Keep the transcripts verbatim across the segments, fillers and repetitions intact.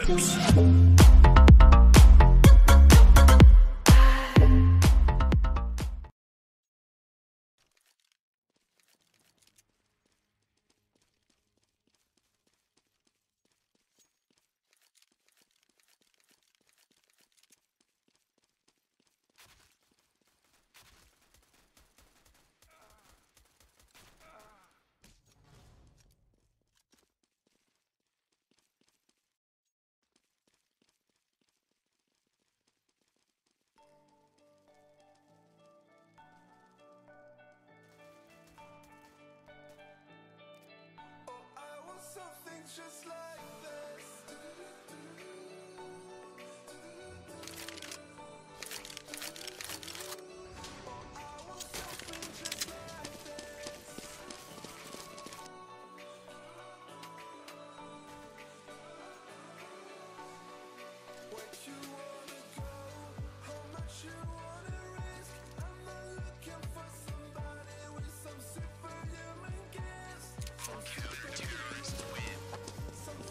Just like this. Oh, I want something just like this. Where you wanna go? How much you wanna risk? I'm not looking for somebody with some superhuman gifts. Some superhuman, some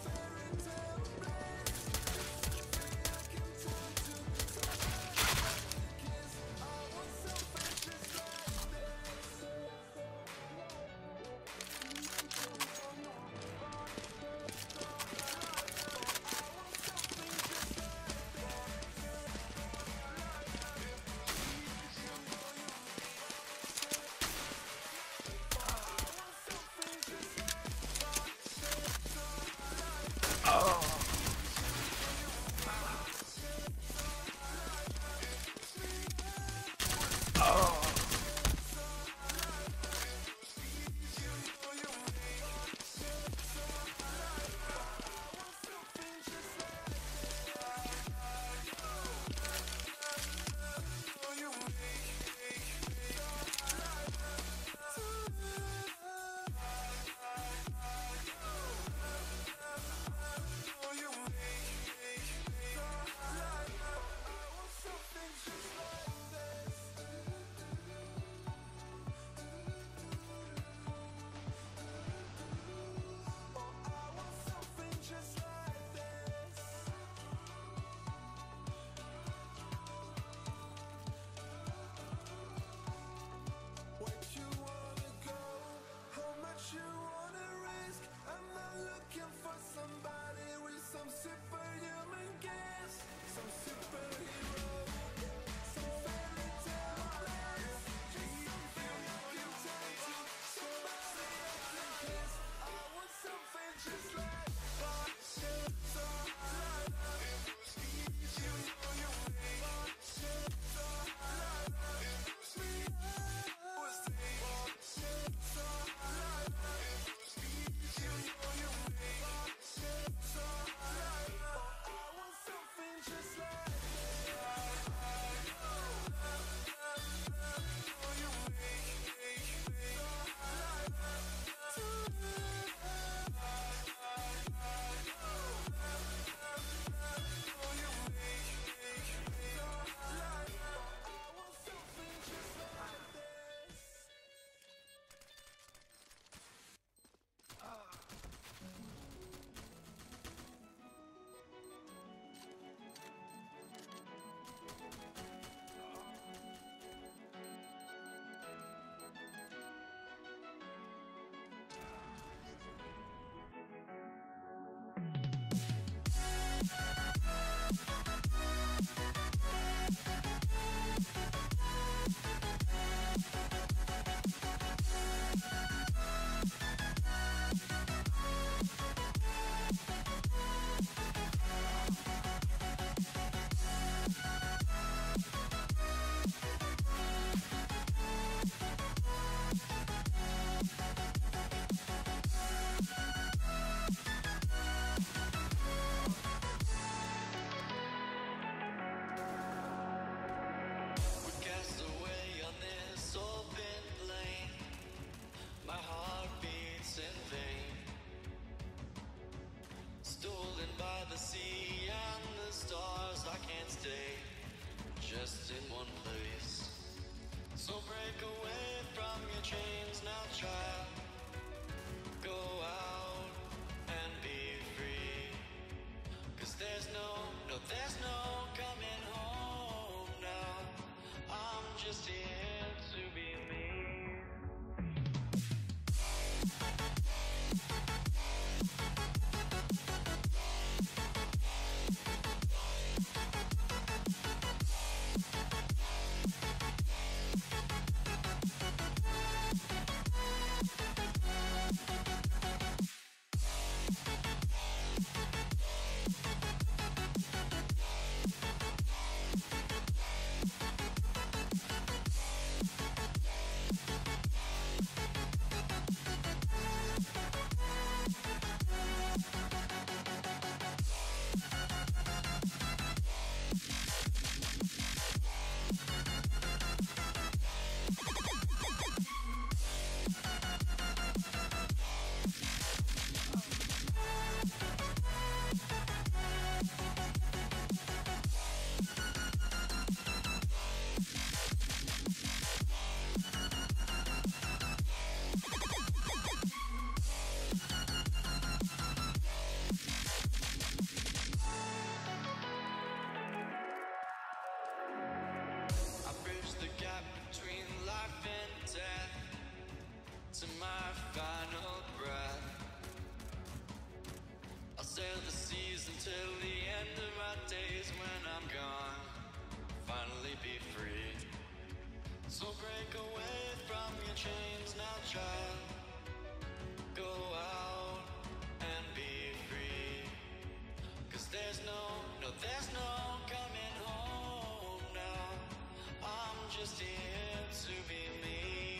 finally be free. So break away from your chains now, child. Go out and be free. Cause there's no, no, there's no coming home now. I'm just here to be me.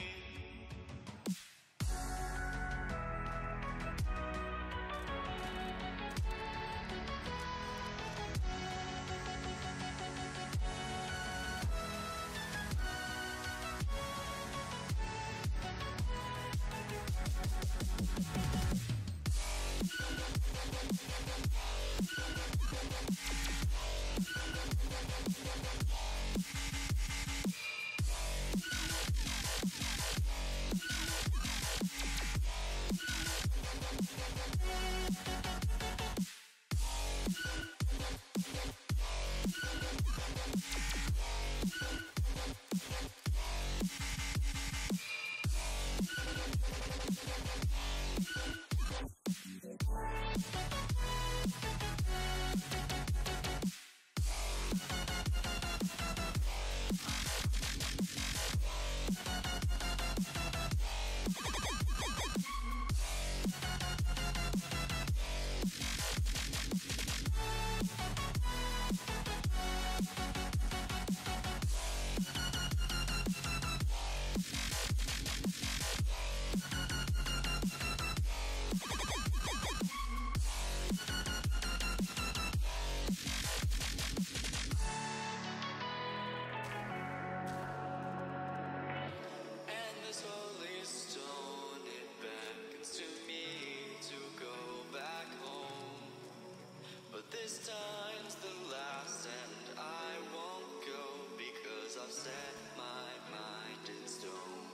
And this holy stone, it beckons to me to go back home. But this time's the last, and I won't go because I've set my mind in stone.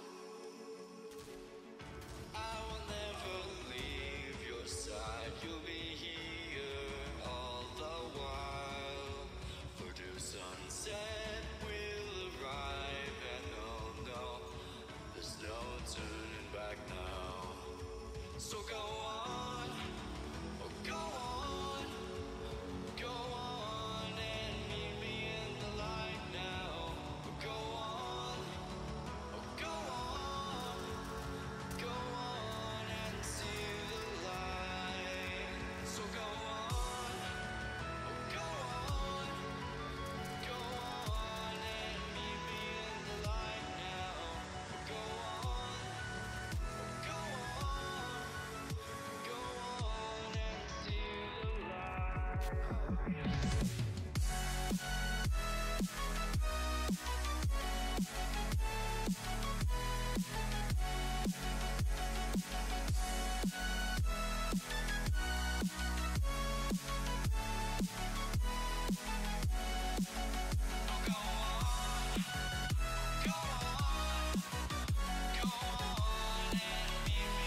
I will never leave your side, you'll be here all the while. For the sunset will arrive, and no, no, there's no turning back now. So go on, oh go on, go on and meet me in the light now. Oh, go on, oh go on, go on and see the light. So go on, oh go on, go on and meet me in the light now. Oh, go on, oh go on, go on and see the light.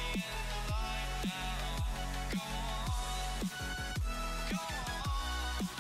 Go on,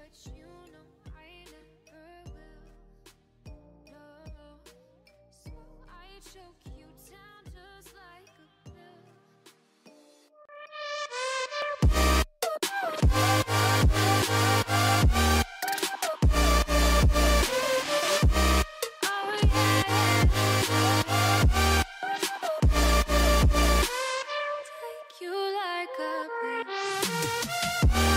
but you know I never will. No, so I choke you down just like a pill. Oh yeah, take you like a pill.